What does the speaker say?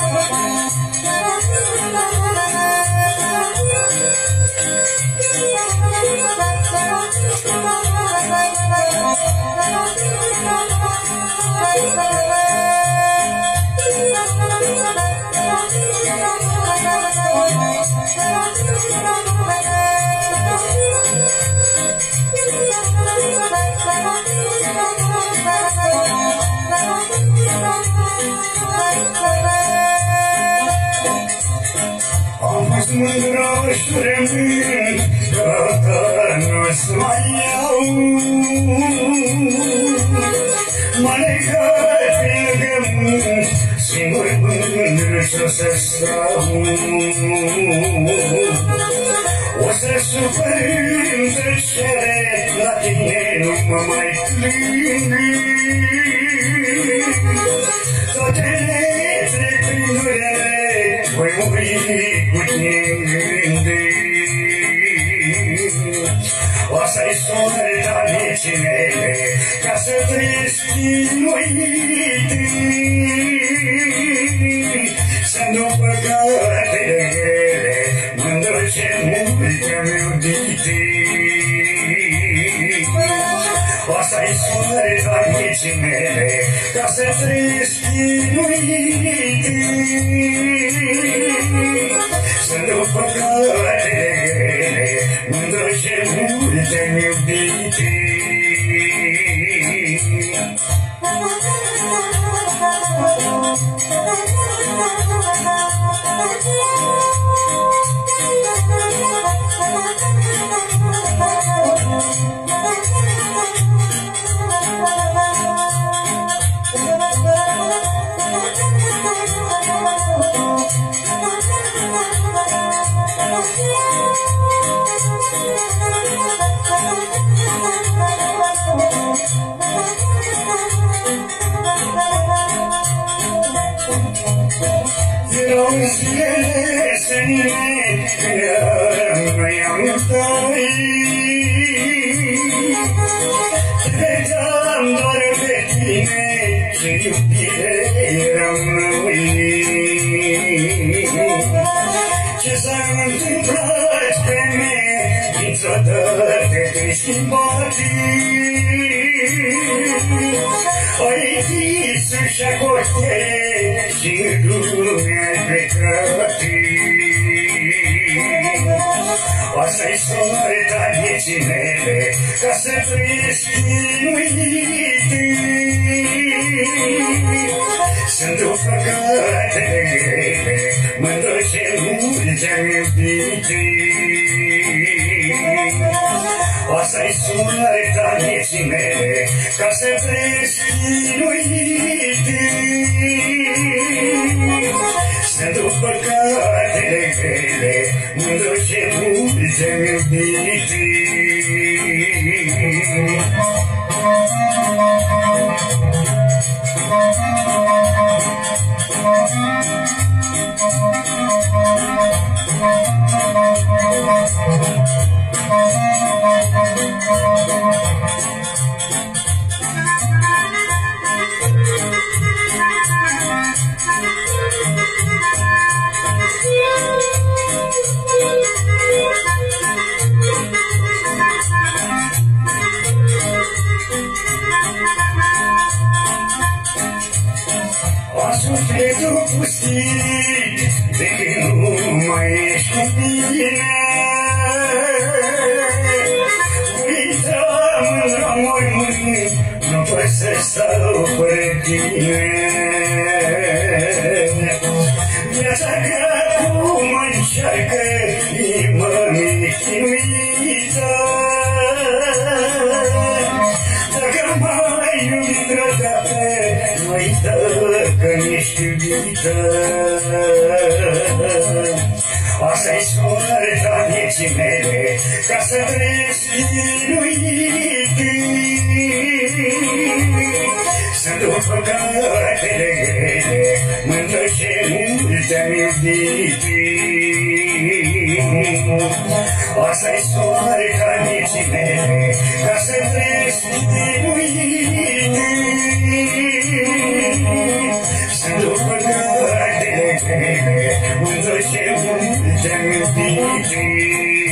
O să sufărim tăcere, la tine nu mă mai plimbi. Toate trec prin durere, voi muri cu tine în gândi. O să-i soarta vieții mele, ca să trăiesc chinuite. Să nu păcatele grele, mă-ndulce multe-mi iubite. O să-i soarta vieții mele, ca să trăiesc chinuite. Să nu păcatele grele, mă-ndulce multe-mi iubite. Zilele senine, când mi-am uitat, vedeam doar pe tine, ce iubire eram noi. Ce s-a întâmplat pe mine, niciodată te-ai schimbat. Ai visul și acostele și lumea plecat. O să-i soarta vieții mele, ca să trăiesc chinuite. Sunt o păcatele grele, mă-ndulce multe-mi iubite. O să-i soarta vieții mele, ca să trăiesc chinuite. Sunt o păcatele grele, mă-ndulce multe-mi iubite. Sufletul pustit, de când nu mai ești cu mine. Uitam în mormânt, nu pot să stau fără tine. Viața grea cum încearcă, inima-mi chinuită. Dacă m-ai iubit vreodată, nu uită că mi-ești iubită. O să-i soarta vieții mele, ca să trăiesc chinuite. Sunt o păcatele grele, mă-ndulce multe-mi iubite. O să-i soarta vieții mele, ca să trăiesc chinuite. Sunt o păcatele 문도 채운 장비지